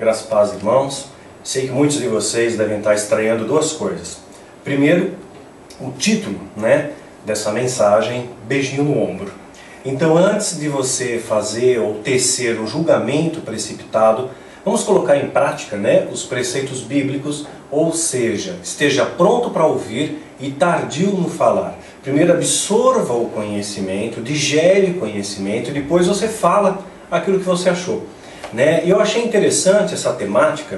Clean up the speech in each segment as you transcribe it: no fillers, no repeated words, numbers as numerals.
Graças a paz, irmãos. Sei que muitos de vocês devem estar estranhando duas coisas. Primeiro, o título, dessa mensagem, Beijinho no Ombro. Então, antes de você fazer ou tecer um julgamento precipitado, vamos colocar em prática, os preceitos bíblicos, ou seja, esteja pronto para ouvir e tardio no falar. Primeiro absorva o conhecimento, digere o conhecimento e depois você fala aquilo que você achou. E eu achei interessante essa temática,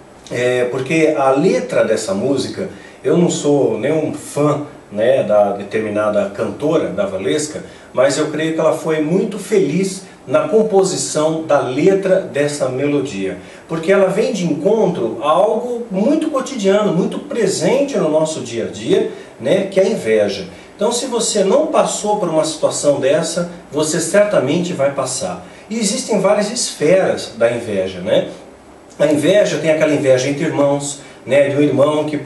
porque a letra dessa música, eu não sou nenhum fã da determinada cantora, da Valesca, mas eu creio que ela foi muito feliz na composição da letra dessa melodia, porque ela vem de encontro a algo muito cotidiano, muito presente no nosso dia a dia, que é a inveja. Então, se você não passou por uma situação dessa, você certamente vai passar. E existem várias esferas da inveja, A inveja tem aquela inveja entre irmãos, de um irmão que,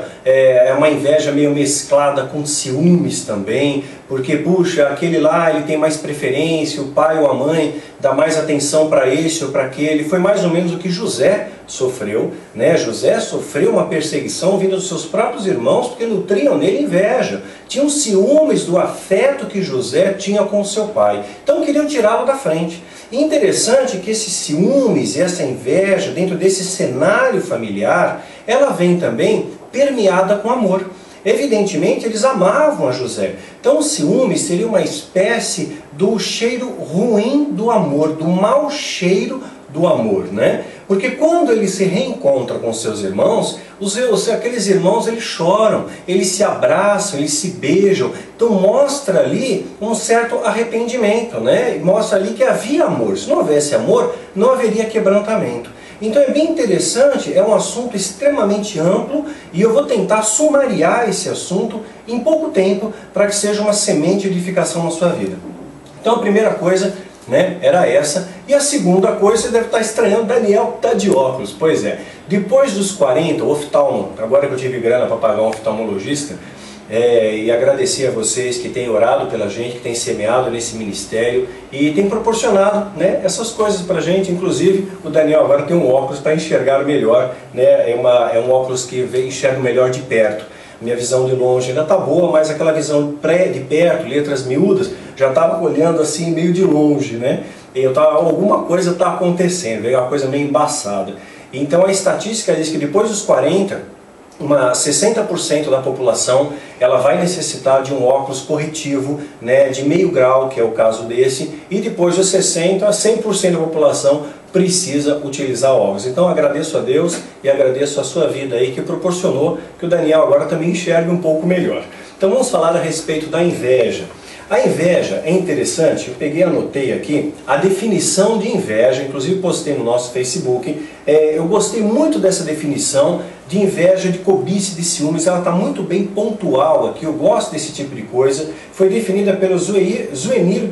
é uma inveja meio mesclada com ciúmes também, porque, aquele lá ele tem mais preferência, o pai ou a mãe dá mais atenção para esse ou para aquele. Foi mais ou menos o que José sofreu, José sofreu uma perseguição vinda dos seus próprios irmãos, porque nutriam nele inveja. Tinham ciúmes do afeto que José tinha com seu pai, então queriam tirá-lo da frente. E interessante que esses ciúmes e essa inveja, dentro desse cenário familiar, ela vem também permeada com amor. Evidentemente, eles amavam a José. Então, o ciúme seria uma espécie do cheiro ruim do amor, do mau cheiro do amor, Porque quando ele se reencontra com seus irmãos, aqueles irmãos eles choram, eles se abraçam, eles se beijam. Então mostra ali um certo arrependimento, Mostra ali que havia amor. Se não houvesse amor, não haveria quebrantamento. Então é bem interessante, é um assunto extremamente amplo e eu vou tentar sumariar esse assunto em pouco tempo para que seja uma semente de edificação na sua vida. Então a primeira coisa era essa. E a segunda coisa, você deve estar estranhando, Daniel está de óculos. Pois é, depois dos 40, o oftalmo, agora que eu tive grana para pagar um oftalmologista, e agradecer a vocês que têm orado pela gente, que têm semeado nesse ministério e têm proporcionado essas coisas para a gente. Inclusive o Daniel agora tem um óculos para enxergar melhor, é um óculos que enxerga melhor de perto. Minha visão de longe ainda está boa, mas aquela visão de perto, letras miúdas, já estava olhando assim meio de longe, alguma coisa está acontecendo, é uma coisa meio embaçada. Então a estatística diz que depois dos 40, 60% da população ela vai necessitar de um óculos corretivo de meio grau, que é o caso desse, e depois dos 60% a 100% da população precisa utilizar óculos. Então agradeço a Deus e agradeço a sua vida aí que proporcionou que o Daniel agora também enxergue um pouco melhor. Então vamos falar a respeito da inveja. A inveja é interessante, eu peguei e anotei aqui a definição de inveja, inclusive postei no nosso Facebook. Eu gostei muito dessa definição de inveja, de cobiça, de ciúmes, ela está muito bem pontual aqui, eu gosto desse tipo de coisa. Foi definida pelo Zuenir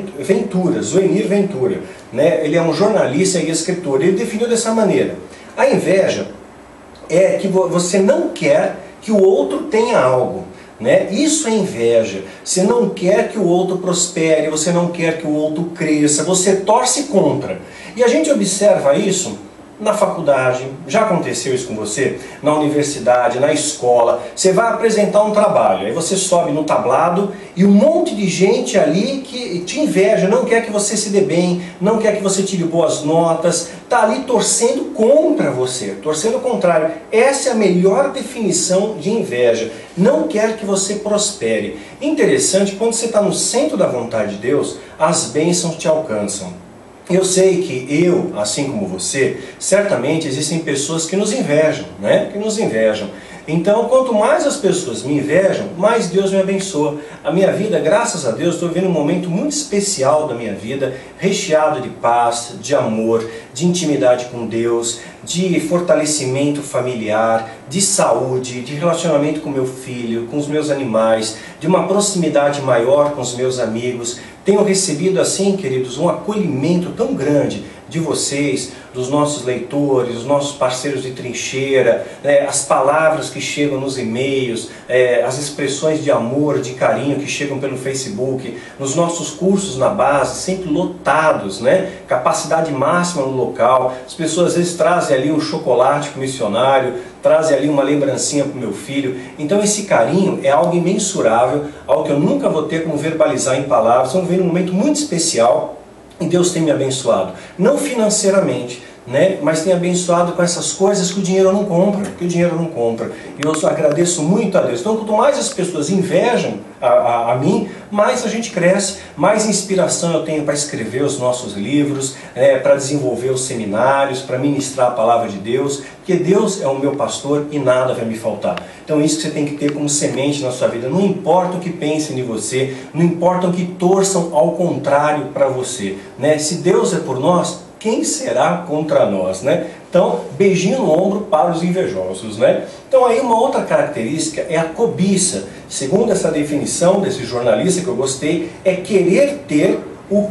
Ventura, ele é um jornalista e escritor, ele definiu dessa maneira: a inveja é que você não quer que o outro tenha algo. Isso é inveja. Você não quer que o outro prospere, você não quer que o outro cresça, você torce contra. E a gente observa isso na faculdade, já aconteceu isso com você? Na universidade, na escola, você vai apresentar um trabalho, aí você sobe no tablado e um monte de gente ali que te inveja, não quer que você se dê bem, não quer que você tire boas notas, está ali torcendo contra você, torcendo o contrário. Essa é a melhor definição de inveja, não quer que você prospere. Interessante, quando você está no centro da vontade de Deus, as bênçãos te alcançam. Eu sei que eu, assim como você, certamente existem pessoas que nos invejam, Que nos invejam. Então, quanto mais as pessoas me invejam, mais Deus me abençoa. A minha vida, graças a Deus, estou vivendo um momento muito especial da minha vida, recheado de paz, de amor, de intimidade com Deus, de fortalecimento familiar, de saúde, de relacionamento com meu filho, com os meus animais, de uma proximidade maior com os meus amigos. Tenho recebido assim, queridos, um acolhimento tão grande de vocês, dos nossos leitores, dos nossos parceiros de trincheira, as palavras que chegam nos e-mails, as expressões de amor, de carinho que chegam pelo Facebook, nos nossos cursos na base, sempre lotados, né? Capacidade máxima no local. As pessoas às vezes trazem ali um chocolate para o missionário, trazem ali uma lembrancinha para o meu filho. Então esse carinho é algo imensurável, algo que eu nunca vou ter como verbalizar em palavras. Vamos ver um momento muito especial e Deus tem me abençoado, não financeiramente, né, mas tem abençoado com essas coisas que o dinheiro não compra, E eu só agradeço muito a Deus. Então, quanto mais as pessoas invejam a mim, mais a gente cresce, mais inspiração eu tenho para escrever os nossos livros, para desenvolver os seminários, para ministrar a palavra de Deus, porque Deus é o meu pastor e nada vai me faltar. Então isso que você tem que ter como semente na sua vida. Não importa o que pensem de você, não importa o que torçam ao contrário para você, né? Se Deus é por nós, quem será contra nós, né? Então, beijinho no ombro para os invejosos, né? Então aí uma outra característica é a cobiça. Segundo essa definição desse jornalista que eu gostei, é querer ter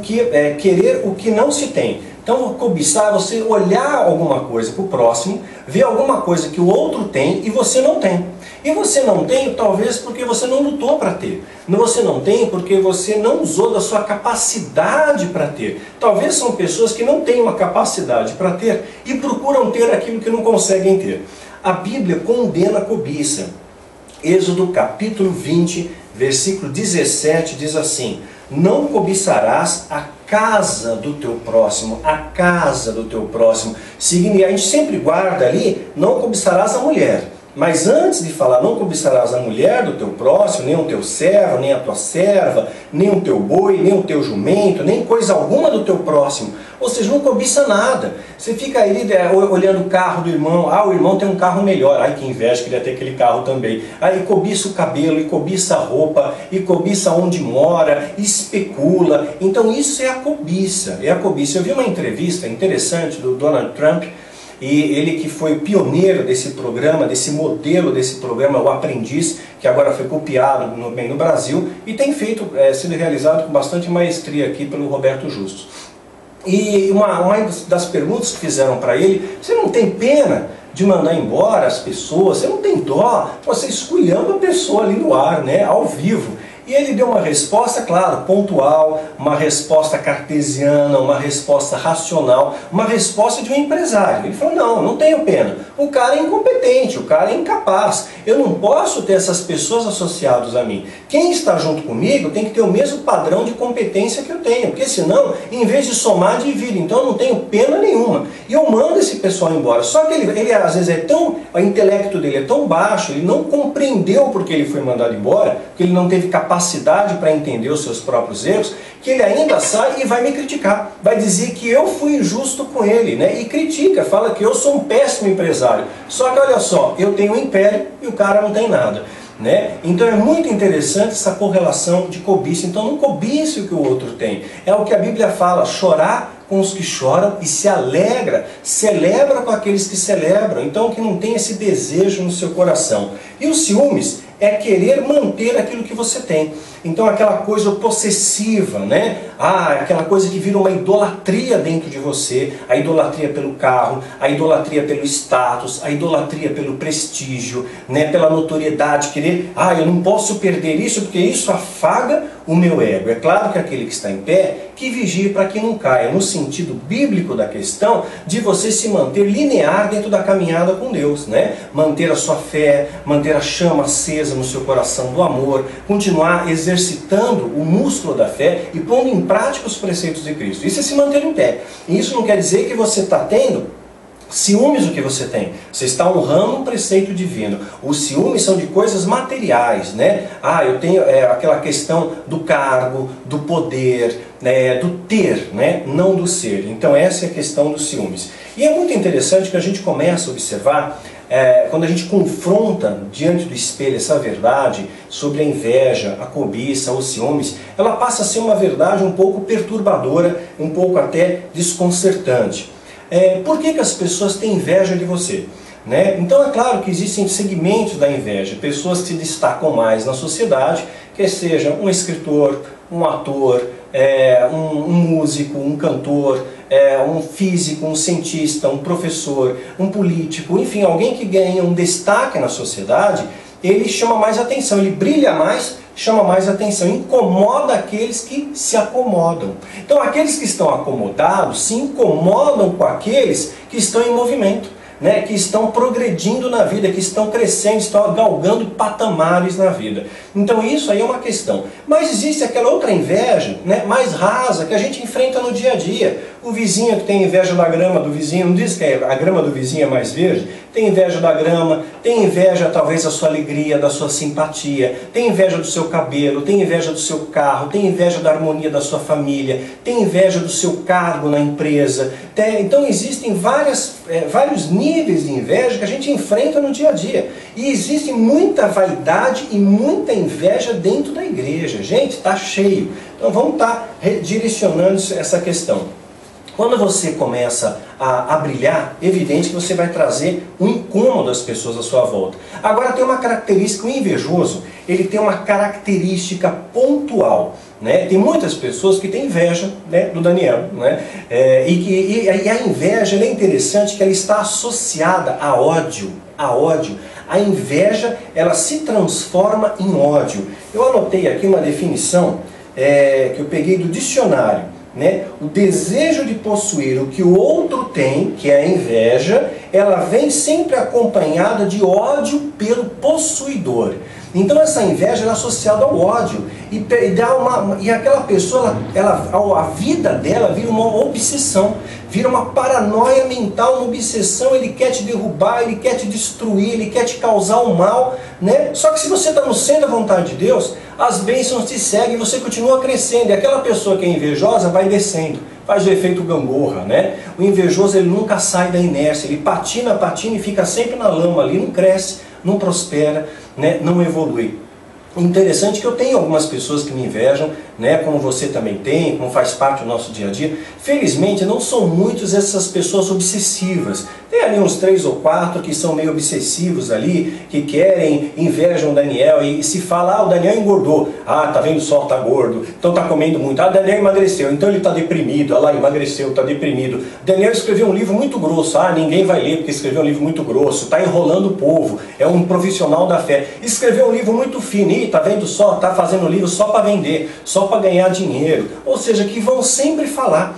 querer o que não se tem. Então, cobiçar é você olhar alguma coisa para o próximo, ver alguma coisa que o outro tem e você não tem. E você não tem, talvez, porque você não lutou para ter. Você não tem porque você não usou da sua capacidade para ter. Talvez são pessoas que não têm uma capacidade para ter e procuram ter aquilo que não conseguem ter. A Bíblia condena a cobiça. Êxodo capítulo 20, versículo 17 diz assim: não cobiçarás a casa do teu próximo, a casa do teu próximo. A gente sempre guarda ali, não cobiçarás a mulher. Mas antes de falar, não cobiçarás a mulher do teu próximo, nem o teu servo, nem a tua serva, nem o teu boi, nem o teu jumento, nem coisa alguma do teu próximo. Ou seja, não cobiça nada. Você fica aí olhando o carro do irmão, o irmão tem um carro melhor, ai que inveja, queria ter aquele carro também. Aí cobiça o cabelo, e cobiça a roupa, e cobiça onde mora, e especula. Então isso é a cobiça, Eu vi uma entrevista interessante do Donald Trump, e ele que foi pioneiro desse programa, desse modelo desse programa, o Aprendiz, que agora foi copiado no Brasil e tem sido realizado com bastante maestria aqui pelo Roberto Justus. E uma das perguntas que fizeram para ele: você não tem pena de mandar embora as pessoas? Você não tem dó? Você esculhamba a pessoa ali no ar, né, ao vivo. E ele deu uma resposta, claro, pontual, uma resposta cartesiana, uma resposta racional, uma resposta de um empresário. Ele falou: não tenho pena. O cara é incompetente, o cara é incapaz. Eu não posso ter essas pessoas associadas a mim. Quem está junto comigo tem que ter o mesmo padrão de competência que eu tenho, porque senão, em vez de somar, divide. Então eu não tenho pena nenhuma. E eu mando esse pessoal embora. Só que ele às vezes o intelecto dele é tão baixo, ele não compreendeu porque ele foi mandado embora, porque ele não teve capacidade para entender os seus próprios erros, que ele ainda sai e vai me criticar, vai dizer que eu fui injusto com ele, né? E critica, fala que eu sou um péssimo empresário. Só que olha só, eu tenho um império e o cara não tem nada, né? Então é muito interessante essa correlação de cobiça. Então não cobice o que o outro tem. É o que a Bíblia fala: chorar com os que choram e se alegra, celebra com aqueles que celebram. Então que não tem esse desejo no seu coração. E os ciúmes é querer manter aquilo que você tem. Então aquela coisa possessiva, né? Aquela coisa que vira uma idolatria dentro de você. A idolatria pelo carro, a idolatria pelo status, a idolatria pelo prestígio, né? Pela notoriedade, querer, eu não posso perder isso porque isso afaga o meu ego. É claro que aquele que está em pé, que vigie para que não caia, no sentido bíblico da questão, de você se manter linear dentro da caminhada com Deus, né? Manter a sua fé, manter a chama acesa no seu coração do amor, continuar exercitando o músculo da fé e pondo em prática os preceitos de Cristo. Isso é se manter em pé. E isso não quer dizer que você está tendo ciúmes do que você tem. Você está honrando um preceito divino. Os ciúmes são de coisas materiais, né? Eu tenho aquela questão do cargo, do poder, do ter, né? Não do ser. Então essa é a questão dos ciúmes. E é muito interessante que a gente começa a observar, quando a gente confronta diante do espelho essa verdade sobre a inveja, a cobiça, os ciúmes, ela passa a ser uma verdade um pouco perturbadora, um pouco até desconcertante. Por que as pessoas têm inveja de você? Né? Então é claro que existem segmentos da inveja, pessoas que se destacam mais na sociedade, que seja um escritor, um ator, um músico, um cantor, um físico, um cientista, um professor, um político, enfim, alguém que ganha um destaque na sociedade, ele chama mais atenção, ele brilha mais, chama mais atenção, incomoda aqueles que se acomodam. Então aqueles que estão acomodados se incomodam com aqueles que estão em movimento, né, que estão progredindo na vida, que estão crescendo, estão galgando patamares na vida. Então isso aí é uma questão. Mas existe aquela outra inveja, né, mais rasa, que a gente enfrenta no dia a dia. O vizinho que tem inveja da grama do vizinho, não diz que a grama do vizinho é mais verde? Tem inveja da grama, tem inveja talvez da sua alegria, da sua simpatia, tem inveja do seu cabelo, tem inveja do seu carro, tem inveja da harmonia da sua família, tem inveja do seu cargo na empresa. Então existem vários níveis de inveja que a gente enfrenta no dia a dia. E existe muita vaidade e muita inveja dentro da igreja. Gente, está cheio. Então vamos estar redirecionando essa questão. Quando você começa a brilhar, é evidente que você vai trazer um incômodo às pessoas à sua volta. Agora tem uma característica, o invejoso, ele tem uma característica pontual. Né? Tem muitas pessoas que têm inveja, né, do Daniel. Né? E a inveja é interessante que ela está associada a ódio. A inveja, ela se transforma em ódio. Eu anotei aqui uma definição que eu peguei do dicionário. Né? O desejo de possuir o que o outro tem, que é a inveja, ela vem sempre acompanhada de ódio pelo possuidor. Então essa inveja é associada ao ódio e aquela pessoa, a vida dela vira uma obsessão, vira uma paranoia mental, uma obsessão. Ele quer te derrubar, ele quer te destruir, ele quer te causar um mal, né? Só que se você está no centro da vontade de Deus, as bênçãos te seguem e você continua crescendo. E aquela pessoa que é invejosa vai descendo, faz o efeito gangorra, né? O invejoso, ele nunca sai da inércia, ele patina e fica sempre na lama ali, não cresce, não prospera, né? Não evolui. Interessante que eu tenho algumas pessoas que me invejam, né, como você também tem, como faz parte do nosso dia a dia. Felizmente não são muitas essas pessoas obsessivas. Tem ali uns 3 ou 4 que são meio obsessivos ali, que querem, invejam o Daniel e se fala, o Daniel engordou. Tá vendo só, tá gordo, então tá comendo muito. O Daniel emagreceu, então ele tá deprimido. Lá, emagreceu, tá deprimido. Daniel escreveu um livro muito grosso. Ninguém vai ler porque escreveu um livro muito grosso. Tá enrolando o povo, é um profissional da fé. Escreveu um livro muito fino. Tá vendo só, tá fazendo um livro só para vender, só para ganhar dinheiro. Ou seja, que vão sempre falar,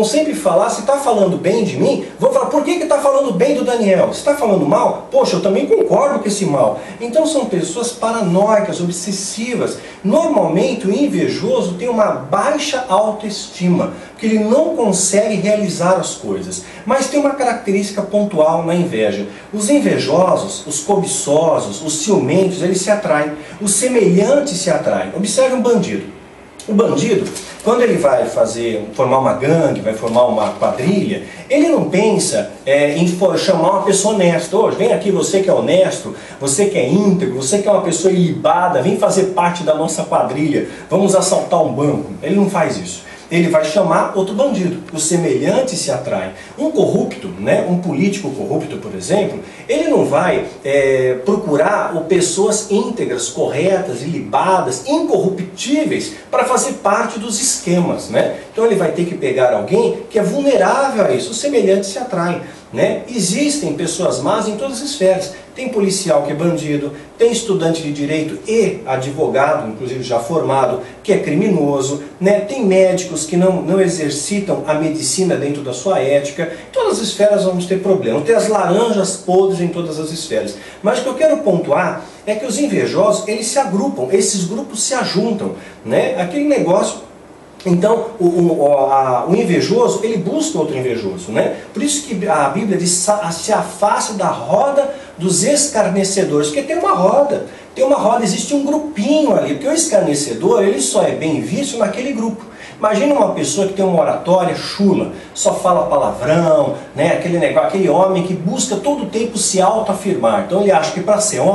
se está falando bem de mim, vão falar, por que está falando bem do Daniel? Se está falando mal, poxa, eu também concordo com esse mal. Então são pessoas paranoicas, obsessivas. Normalmente o invejoso tem uma baixa autoestima, porque ele não consegue realizar as coisas. Mas tem uma característica pontual na inveja. Os invejosos, os cobiçosos, os ciumentos, eles se atraem. Os semelhantes se atraem. Observe um bandido. O bandido, quando ele vai formar uma gangue, vai formar uma quadrilha, ele não pensa em chamar uma pessoa honesta. Hoje, vem aqui você que é honesto, você que é íntegro, você que é uma pessoa ilibada, vem fazer parte da nossa quadrilha, vamos assaltar um banco. Ele não faz isso. Ele vai chamar outro bandido. Os semelhantes se atraem. Um corrupto, né, um político corrupto, por exemplo, ele não vai procurar pessoas íntegras, corretas, ilibadas, incorruptíveis para fazer parte dos esquemas. Né? Então ele vai ter que pegar alguém que é vulnerável a isso. Os semelhantes se atraem. Né? Existem pessoas más em todas as esferas. Tem policial que é bandido, tem estudante de direito e advogado, inclusive já formado, que é criminoso, né? Tem médicos que não exercitam a medicina dentro da sua ética. Em todas as esferas vamos ter problemas, tem as laranjas podres em todas as esferas. Mas o que eu quero pontuar é que os invejosos, eles se agrupam, esses grupos se ajuntam, né? Aquele negócio. Então, o invejoso, ele busca outro invejoso, né? Por isso que a Bíblia diz, se afaste da roda dos escarnecedores, porque tem uma roda, existe um grupinho ali, porque o escarnecedor, ele só é bem visto naquele grupo. Imagina uma pessoa que tem uma oratória chula, só fala palavrão, né? Aquele homem que busca todo o tempo se autoafirmar. Então ele acha que para ser homem,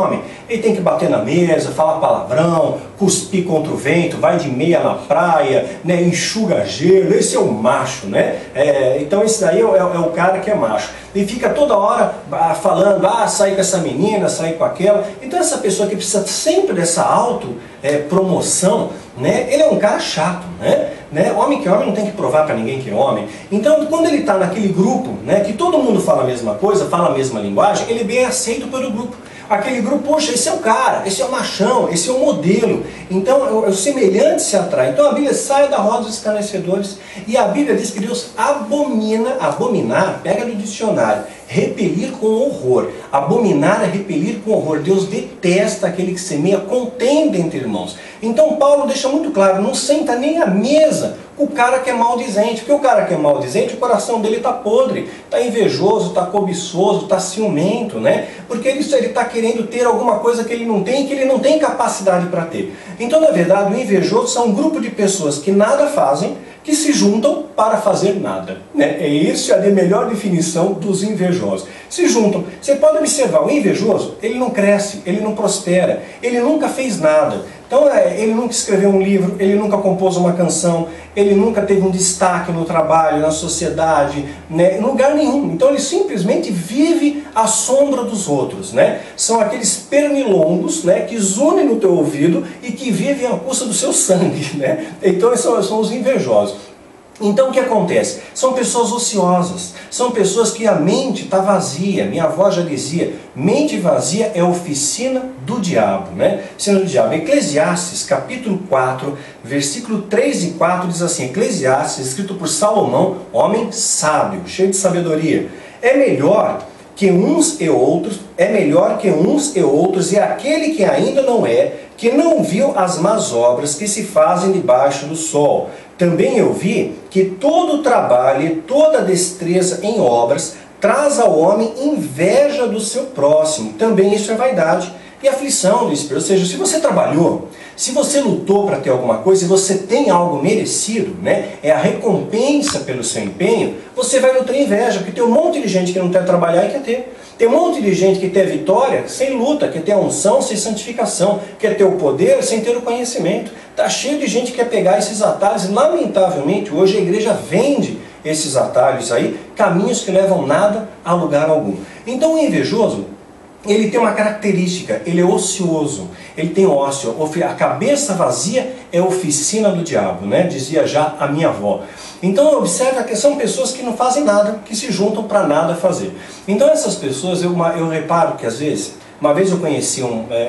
Ele tem que bater na mesa, falar palavrão, cuspir contra o vento, vai de meia na praia, né, enxuga gelo, esse é o macho, né? Então esse daí é o cara que é macho. E fica toda hora falando, sair com essa menina, sair com aquela. Então essa pessoa que precisa sempre dessa promoção, né, ele é um cara chato, né? Homem que é homem não tem que provar para ninguém que é homem. Então quando ele está naquele grupo, né, que todo mundo fala a mesma coisa, fala a mesma linguagem, ele é bem aceito pelo grupo. Aquele grupo, poxa, esse é o cara, esse é o machão, esse é o modelo. Então o semelhante se atrai. Então a Bíblia sai da roda dos escarnecedores. E a Bíblia diz que Deus abominar, pega no dicionário, repelir com horror. Abominar é repelir com horror. Deus detesta aquele que semeia contenda entre irmãos. Então Paulo deixa muito claro, não senta nem à mesa o cara que é maldizente. Porque o cara que é maldizente, o coração dele está podre, está invejoso, está cobiçoso, está ciumento, né? Porque ele está querendo ter alguma coisa que ele não tem, que ele não tem capacidade para ter. Então, na verdade, o invejoso são um grupo de pessoas que nada fazem, que se juntam para fazer nada, né? Essa é a melhor definição dos invejosos. Se juntam. Você pode observar, o invejoso, ele não cresce, ele não prospera, ele nunca fez nada. Então ele nunca escreveu um livro, ele nunca compôs uma canção, ele nunca teve um destaque no trabalho, na sociedade, né, em lugar nenhum. Então ele simplesmente vive à sombra dos outros, né? São aqueles pernilongos, né, que zunem no teu ouvido e que vivem à custa do seu sangue, né? Então são os invejosos. Então o que acontece? São pessoas ociosas, são pessoas que a mente está vazia. Minha avó já dizia, mente vazia é oficina do diabo, né? Oficina do diabo. Eclesiastes, capítulo 4, versículo 3 e 4 diz assim, Eclesiastes, escrito por Salomão, homem sábio, cheio de sabedoria. É melhor que uns e outros, e aquele que ainda não é, que não viu as más obras que se fazem debaixo do sol. Também eu vi que todo trabalho e toda destreza em obras traz ao homem inveja do seu próximo. Também isso é vaidade e aflição do espírito. Ou seja, se você trabalhou, se você lutou para ter alguma coisa e você tem algo merecido, né, é a recompensa pelo seu empenho, você vai nutrir inveja, porque tem um monte de gente que não quer trabalhar e quer ter. Tem um monte de gente que quer vitória sem luta, quer ter a unção sem santificação, quer ter o poder sem ter o conhecimento. Está cheio de gente que quer pegar esses atalhos e, lamentavelmente, hoje a igreja vende esses atalhos aí, caminhos que levam nada a lugar algum. Então o invejoso, ele tem uma característica, ele é ocioso, ele tem ócio, a cabeça vazia é oficina do diabo, né? Dizia já a minha avó. Então observa que são pessoas que não fazem nada, que se juntam para nada fazer. Então essas pessoas, eu reparo que às vezes, uma vez eu conheci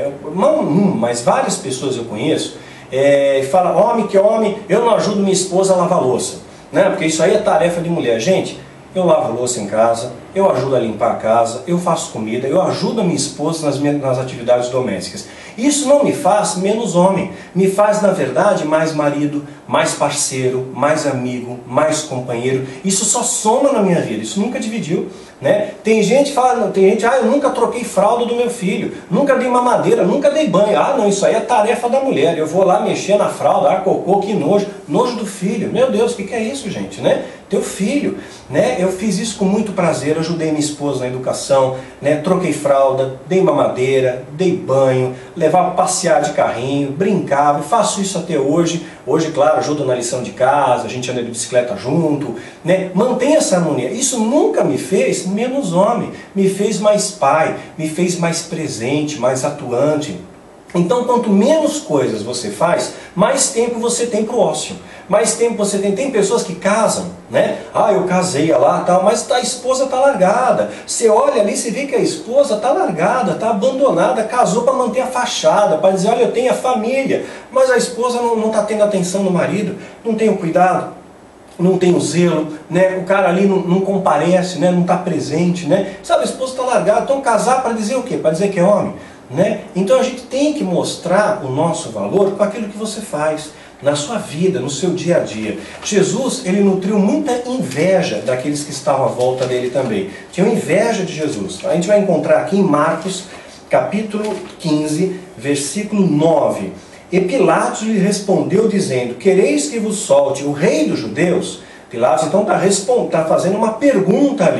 mas várias pessoas eu conheço, fala, homem que homem, eu não ajudo minha esposa a lavar louça, né? Porque isso aí é tarefa de mulher. Gente, eu lavo louça em casa, eu ajudo a limpar a casa, eu faço comida, eu ajudo a minha esposa nas atividades domésticas. Isso não me faz menos homem, me faz, na verdade, mais marido, mais parceiro, mais amigo, mais companheiro. Isso só soma na minha vida, isso nunca dividiu, né? Tem gente que fala, eu nunca troquei fralda do meu filho, nunca dei mamadeira, nunca dei banho. Não, isso aí é tarefa da mulher, eu vou lá mexer na fralda, cocô, que nojo, nojo do filho. Meu Deus, o que é isso, gente, né? Teu filho, né? Eu fiz isso com muito prazer, ajudei minha esposa na educação, né? Troquei fralda, dei mamadeira, dei banho, levava passear de carrinho, brincava, faço isso até hoje. Hoje, claro, ajudo na lição de casa, a gente anda de bicicleta junto, né? Mantém essa harmonia. Isso nunca me fez menos homem, me fez mais pai, me fez mais presente, mais atuante. Então, quanto menos coisas você faz, mais tempo você tem para o ócio. Mais tempo você tem. Tem pessoas que casam, né? Eu casei lá, tal, mas a esposa está largada. Você olha ali, você vê que a esposa está largada, está abandonada, casou para manter a fachada, para dizer, olha, eu tenho a família. Mas a esposa não está tendo atenção do marido, não tem o cuidado, não tem o zelo, né? O cara ali não comparece, né? Não está presente, né? Sabe, a esposa está largada. Então casar para dizer o quê? Para dizer que é homem, né? Então a gente tem que mostrar o nosso valor com aquilo que você faz na sua vida, no seu dia a dia. Jesus, ele nutriu muita inveja daqueles que estavam à volta dele também. Tinham inveja de Jesus. A gente vai encontrar aqui em Marcos, capítulo 15, versículo 9. E Pilatos lhe respondeu dizendo, quereis que vos solte o rei dos judeus? Pilatos então está fazendo uma pergunta ali.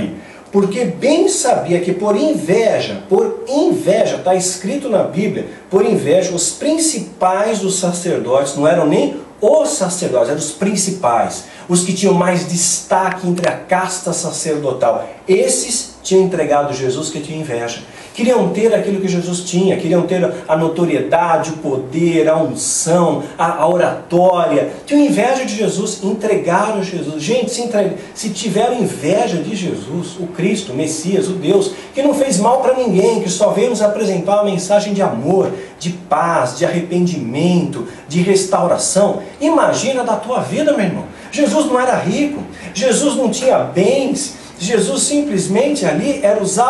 porque bem sabia que por inveja, está escrito na Bíblia, por inveja, os principais dos sacerdotes, não eram nem os sacerdotes, eram os principais, os que tinham mais destaque entre a casta sacerdotal. Esses tinham entregado Jesus, que tinham inveja. Queriam ter aquilo que Jesus tinha, queriam ter a notoriedade, o poder, a unção, a oratória. Tinham inveja de Jesus, entregaram Jesus. Gente, se tiveram inveja de Jesus, o Cristo, o Messias, o Deus, que não fez mal para ninguém, que só veio nos apresentar uma mensagem de amor, de paz, de arrependimento, de restauração. Imagina da tua vida, meu irmão. Jesus não era rico, Jesus não tinha bens, Jesus simplesmente ali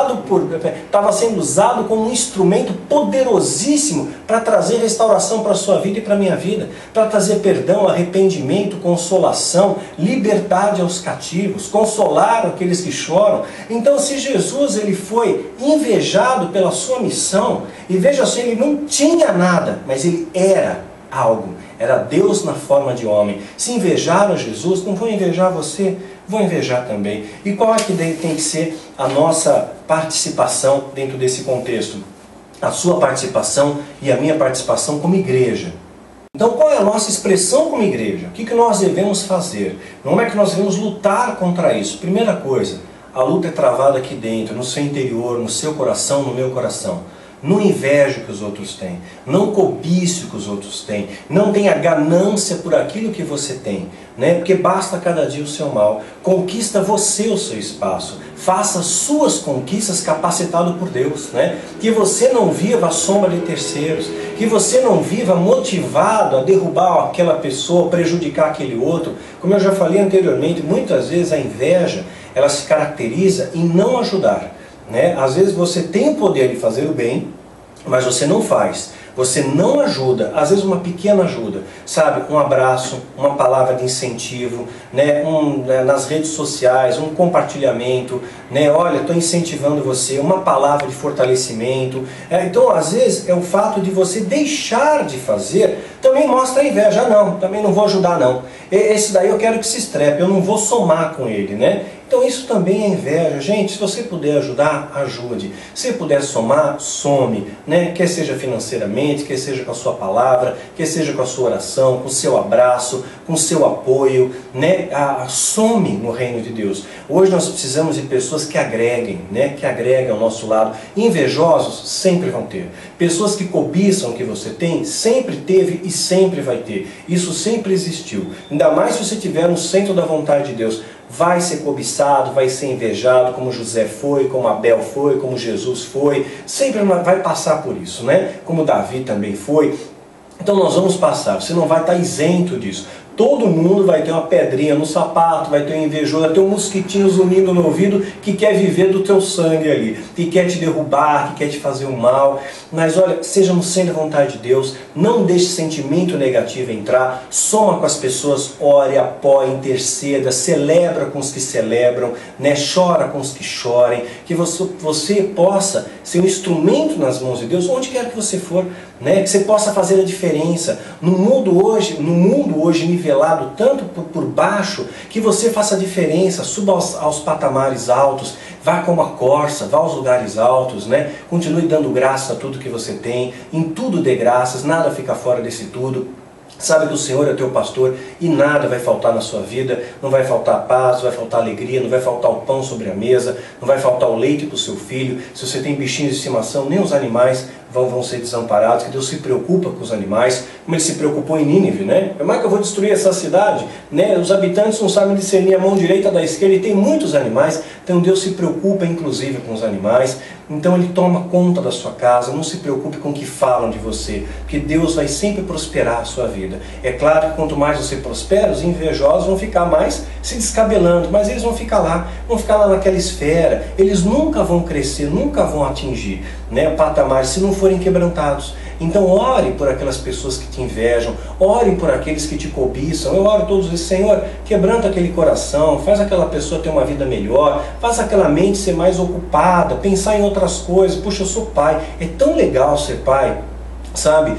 estava sendo usado como um instrumento poderosíssimo para trazer restauração para a sua vida e para a minha vida, para trazer perdão, arrependimento, consolação, liberdade aos cativos, consolar aqueles que choram. Então, se Jesus ele foi invejado pela sua missão, e veja só, ele não tinha nada, mas ele era algo, era Deus na forma de homem. Se invejaram Jesus, não vão invejar você, vão invejar também. E qual é que tem que ser a nossa participação dentro desse contexto? A sua participação e a minha participação como igreja. Então, qual é a nossa expressão como igreja? O que nós devemos fazer? Como é que nós devemos lutar contra isso? Primeira coisa, a luta é travada aqui dentro, no seu interior, no seu coração, no meu coração. Não inveje o que os outros têm, não cobice o que os outros têm, não tenha ganância por aquilo que você tem, né? Porque basta cada dia o seu mal. Conquista você o seu espaço, faça suas conquistas capacitado por Deus, né? Que você não viva à sombra de terceiros, que você não viva motivado a derrubar aquela pessoa, prejudicar aquele outro. Como eu já falei anteriormente, muitas vezes a inveja ela se caracteriza em não ajudar. Às vezes você tem o poder de fazer o bem, mas você não faz, você não ajuda. Às vezes uma pequena ajuda, sabe, um abraço, uma palavra de incentivo, nas redes sociais, um compartilhamento, olha, estou incentivando você, uma palavra de fortalecimento. Então às vezes é o fato de você deixar de fazer, também mostra a inveja. Não, também não vou ajudar não, esse daí eu quero que se estrepe, eu não vou somar com ele, Então isso também é inveja. Gente, se você puder ajudar, ajude. Se puder somar, some, Quer seja financeiramente, quer seja com a sua palavra, quer seja com a sua oração, com o seu abraço, com o seu apoio, some no reino de Deus. Hoje nós precisamos de pessoas que agreguem, que agreguem ao nosso lado. Invejosos sempre vão ter. Pessoas que cobiçam o que você tem, sempre teve e sempre vai ter. Isso sempre existiu. Ainda mais se você estiver no centro da vontade de Deus. Vai ser cobiçado, vai ser invejado, como José foi, como Abel foi, como Jesus foi. Sempre vai passar por isso, Como Davi também foi. Então nós vamos passar, você não vai estar isento disso. Todo mundo vai ter uma pedrinha no sapato, vai ter um invejoso, vai ter um mosquitinho zunindo no ouvido que quer viver do teu sangue ali, que quer te derrubar, que quer te fazer o mal. Mas olha, seja no centro da vontade de Deus, não deixe sentimento negativo entrar, soma com as pessoas, ore, apoie, interceda, celebra com os que celebram, chora com os que chorem, que você possa ser um instrumento nas mãos de Deus, onde quer que você for, que você possa fazer a diferença. No mundo hoje nivelado tanto por baixo, que você faça a diferença, suba aos patamares altos, vá como a corça, vá aos lugares altos, Continue dando graça a tudo que você tem, em tudo dê graças, nada fica fora desse tudo. Sabe que o Senhor é teu pastor e nada vai faltar na sua vida, não vai faltar paz, não vai faltar alegria, não vai faltar o pão sobre a mesa, não vai faltar o leite para o seu filho. Se você tem bichinhos de estimação, nem os animais vão ser desamparados, que Deus se preocupa com os animais, como Ele se preocupou em Nínive, Como é que eu vou destruir essa cidade? Os habitantes não sabem discernir a mão direita da esquerda e tem muitos animais, então Deus se preocupa inclusive com os animais, então Ele toma conta da sua casa, não se preocupe com o que falam de você, porque Deus vai sempre prosperar a sua vida. É claro que quanto mais você prospera, os invejosos vão ficar mais se descabelando, mas eles vão ficar lá naquela esfera, eles nunca vão crescer, nunca vão atingir patamares se não forem quebrantados. Então ore por aquelas pessoas que te invejam, ore por aqueles que te cobiçam. Eu oro todos os dias, Senhor, quebranta aquele coração, faz aquela pessoa ter uma vida melhor, faz aquela mente ser mais ocupada, pensar em outras coisas. Puxa, eu sou pai, é tão legal ser pai. sabe?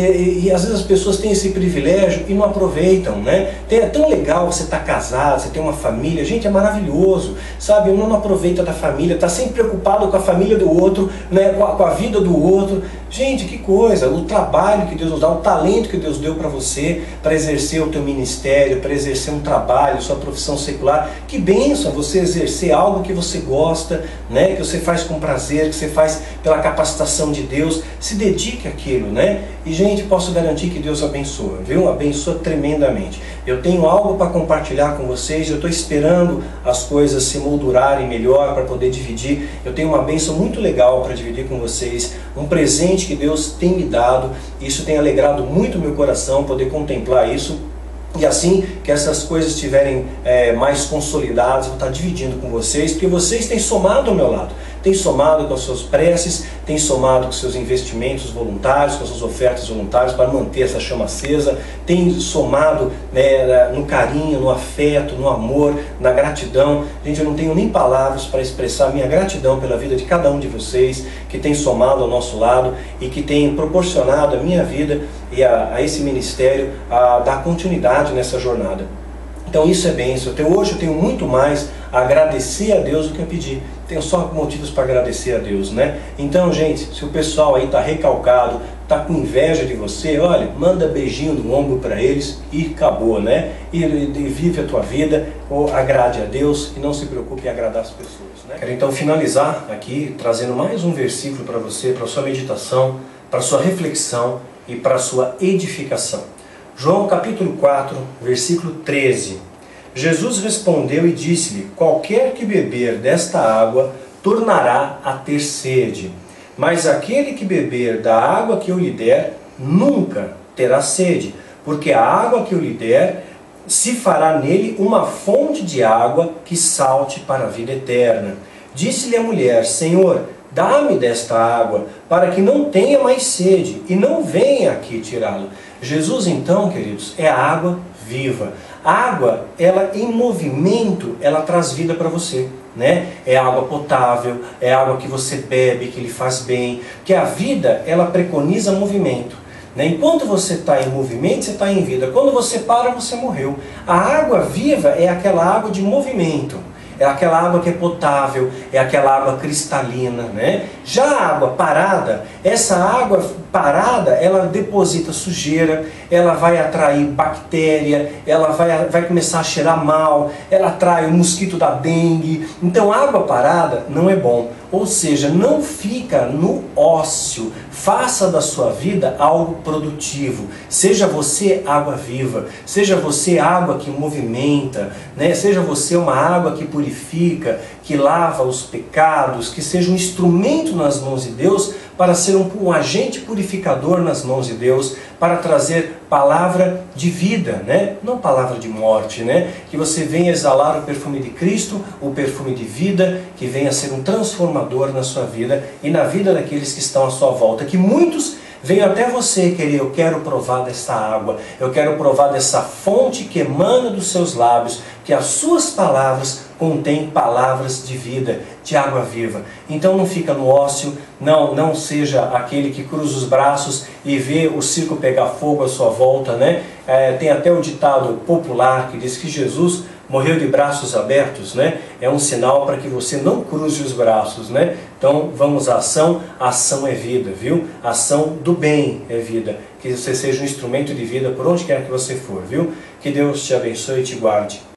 E às vezes as pessoas têm esse privilégio e não aproveitam, né? É tão legal você estar casado, você ter uma família, gente, é maravilhoso, sabe? Não aproveita da família, está sempre preocupado com a família do outro, né? Com a vida do outro. Gente, que coisa! O trabalho que Deus nos dá, o talento que Deus deu para você, para exercer o teu ministério, para exercer um trabalho, sua profissão secular. Que bênção você exercer algo que você gosta, né? Que você faz com prazer, que você faz pela capacitação de Deus. Se dedique àquilo, né? E, gente, posso garantir que Deus abençoa, viu? Abençoa tremendamente. Eu tenho algo para compartilhar com vocês, eu estou esperando as coisas se moldurarem melhor para poder dividir. Eu tenho uma bênção muito legal para dividir com vocês, um presente que Deus tem me dado. Isso tem alegrado muito o meu coração, poder contemplar isso. E assim que essas coisas estiverem mais consolidadas, eu vou estar dividindo com vocês, porque vocês têm somado ao meu lado. Tem somado com as suas preces, tem somado com seus investimentos voluntários, com as suas ofertas voluntárias para manter essa chama acesa, tem somado, né, no carinho, no afeto, no amor, na gratidão. Gente, eu não tenho nem palavras para expressar minha gratidão pela vida de cada um de vocês que tem somado ao nosso lado e que tem proporcionado a minha vida e a esse ministério a dar continuidade nessa jornada. Então isso é bênção. Hoje eu tenho muito mais a agradecer a Deus do que a pedir. Tenho só motivos para agradecer a Deus, né? Então, gente, se o pessoal aí está recalcado, está com inveja de você, olha, manda beijinho no ombro para eles e acabou, né? E vive a tua vida, ou agrade a Deus e não se preocupe em agradar as pessoas, né? Quero então finalizar aqui trazendo mais um versículo para você, para a sua meditação, para a sua reflexão e para a sua edificação. João capítulo 4, versículo 13. Jesus respondeu e disse-lhe: qualquer que beber desta água tornará a ter sede, mas aquele que beber da água que eu lhe der nunca terá sede, porque a água que eu lhe der se fará nele uma fonte de água que salte para a vida eterna. Disse-lhe a mulher: Senhor, dá-me desta água, para que não tenha mais sede, e não venha aqui tirá-la. Jesus, então, queridos, é a água viva. A água, ela em movimento, ela traz vida para você, né? É água potável, é água que você bebe, que lhe faz bem. Porque a vida, ela preconiza movimento, né? Enquanto você está em movimento, você está em vida. Quando você para, você morreu. A água viva é aquela água de movimento. É aquela água que é potável, é aquela água cristalina, né? Já a água parada, essa água parada, ela deposita sujeira, ela vai atrair bactéria, ela vai começar a cheirar mal, ela atrai o mosquito da dengue. Então água parada não é bom, ou seja, não fica no ócio. Faça da sua vida algo produtivo. Seja você água viva, seja você água que movimenta, né? Seja você uma água que purifica, que lava os pecados, que seja um instrumento nas mãos de Deus para ser um agente purificador nas mãos de Deus, para trazer palavra de vida, né? Não palavra de morte, né? Que você venha exalar o perfume de Cristo, o perfume de vida, que venha ser um transformador na sua vida e na vida daqueles que estão à sua volta. Que muitos venham até você querer: eu quero provar dessa água, eu quero provar dessa fonte que emana dos seus lábios, que as suas palavras contêm palavras de vida, de água viva. Então não fica no ócio, não seja aquele que cruza os braços e vê o circo pegar fogo à sua volta, né? Tem até o ditado popular que diz que Jesus morreu de braços abertos, né? É um sinal para que você não cruze os braços, né? Então vamos à ação. A ação é vida, viu? A ação do bem é vida. Que você seja um instrumento de vida por onde quer que você for, viu? Que Deus te abençoe e te guarde.